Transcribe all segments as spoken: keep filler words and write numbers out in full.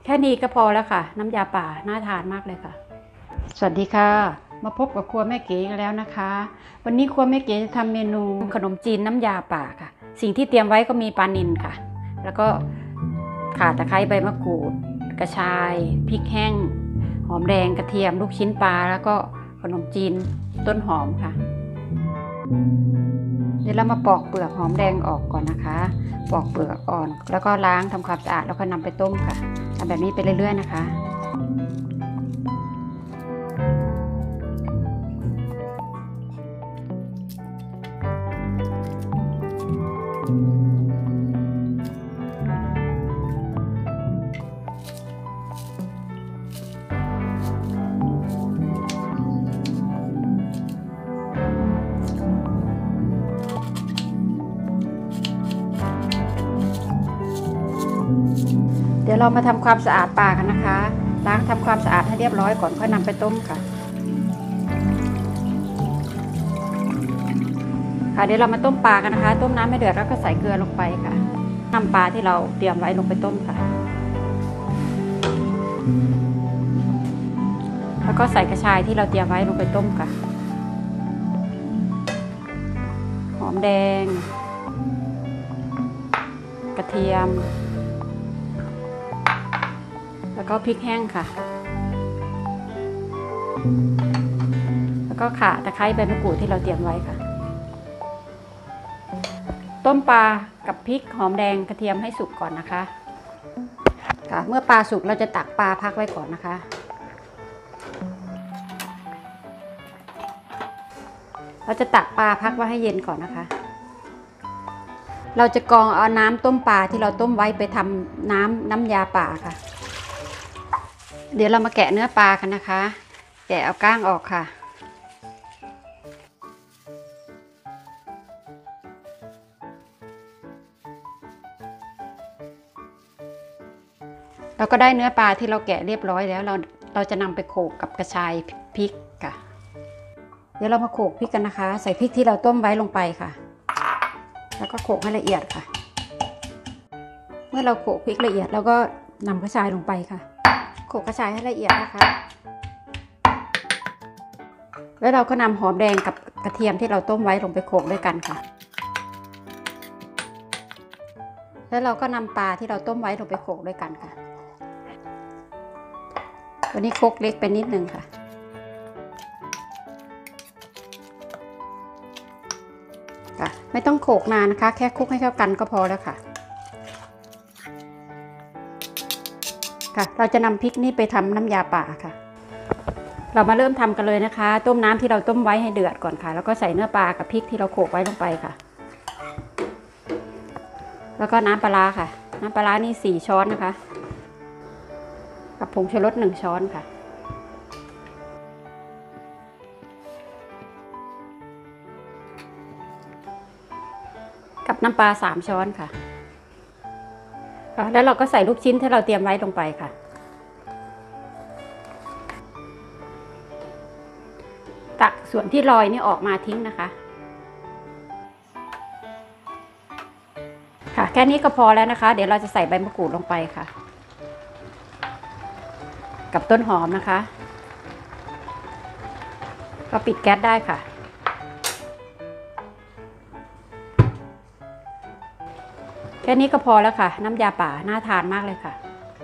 แค่นี้ก็พอแล้วค่ะน้ำยาป่าน่าทานมากเลยค่ะสวัสดีค่ะมาพบกับครัวแม่เก๋กันแล้วนะคะวันนี้ครัวแม่เก๋จะทำเมนูขนมจีนน้ำยาป่าค่ะสิ่งที่เตรียมไว้ก็มีปลานิลค่ะแล้วก็ข่าตะไคร้ใบมะกรูดกระชายพริกแห้งหอมแดงกระเทียมลูกชิ้นปลาแล้วก็ขนมจีนต้นหอมค่ะเดี๋ยวเรามาปอกเปลือกหอมแดงออกก่อนนะคะปอกเปลือกอ่อนแล้วก็ล้างทำความสะอาดแล้วก็นำไปต้มค่ะทำแบบนี้ไปเรื่อยๆนะคะเดี๋ยวเรามาทำความสะอาดปลากันนะคะล้างทำความสะอาดให้เรียบร้อยก่อนค่อยนำไปต้มค่ะค่ะเดี๋ยวเรามาต้มปลากันนะคะต้มน้ำไม่เดือดแล้วก็ใส่เกลือลงไปค่ะนำปลาที่เราเตรียมไว้ลงไปต้มค่ะแล้วก็ใส่กระชายที่เราเตรียมไว้ลงไปต้มค่ะหอมแดงกระเทียมแล้วก็พริกแห้งค่ะแล้วก็ข่าตะไคร้ใบมะกรูดที่เราเตรียมไว้ค่ะต้มปลากับพริกหอมแดงกระเทียมให้สุกก่อนนะคะค่ะเมื่อปลาสุกเราจะตักปลาพักไว้ก่อนนะคะเราจะตักปลาพักไว้ให้เย็นก่อนนะคะเราจะกรองเอาน้ำต้มปลาที่เราต้มไว้ไปทำน้ำน้ำยาป่าค่ะเดี๋ยวเรามาแกะเนื้อปลากันนะคะแกะเอาก้างออกค่ะเราก็ได้เนื้อปลาที่เราแกะเรียบร้อยแล้วเราเราจะนำไปโขลกกับกระชายพริกค่ะเดี๋ยวเรามาโขลกพริกกันนะคะใส่พริกที่เราต้มไว้ลงไปค่ะแล้วก็โขลกให้ละเอียดค่ะเมื่อเราโขลกพริกละเอียดเราก็นำกระชายลงไปค่ะโขลกกระชายให้ละเอียดนะคะแล้วเราก็นำหอมแดงกับกระเทียมที่เราต้มไว้ลงไปโขลกด้วยกันค่ะแล้วเราก็นำปลาที่เราต้มไว้ลงไปโขลกด้วยกันค่ะวันนี้โขลกเล็กไปนิดนึงค่ะค่ะไม่ต้องโขลกนานนะคะแค่คลุกให้เข้ากันก็พอแล้วค่ะค่ะเราจะนำพริกนี่ไปทำน้ำยาป่าค่ะเรามาเริ่มทำกันเลยนะคะต้มน้ำที่เราต้มไว้ให้เดือดก่อนค่ะแล้วก็ใส่เนื้อปลากับพริกที่เราโขลกไว้ลงไปค่ะแล้วก็น้ำปลาค่ะน้ำปลานี่สี่ช้อนนะคะกับผงชูรสหนึ่งช้อนค่ะกับน้ำปลาสามช้อนค่ะแล้วเราก็ใส่ลูกชิ้นที่เราเตรียมไว้ลงไปค่ะตักส่วนที่ลอยนี่ออกมาทิ้งนะคะค่ะแค่นี้ก็พอแล้วนะคะเดี๋ยวเราจะใส่ใบมะกรูดลงไปค่ะกับต้นหอมนะคะก็ปิดแก๊สได้ค่ะแค่นี้ก็พอแล้วค่ะน้ำยาป่าน่าทานมากเลยค่ะ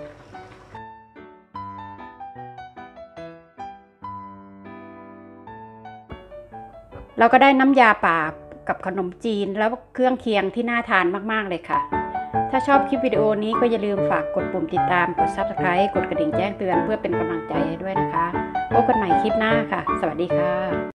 เราก็ได้น้ำยาป่ากับขนมจีนแล้วเครื่องเคียงที่น่าทานมากๆเลยค่ะถ้าชอบคลิปวิดีโอนี้ก็อย่าลืมฝากกดปุ่มติดตามกด ซับสไครบ์ กดกระดิ่งแจ้งเตือนเพื่อเป็นกำลังใจให้ด้วยนะคะพบกันใหม่คลิปหน้าค่ะสวัสดีค่ะ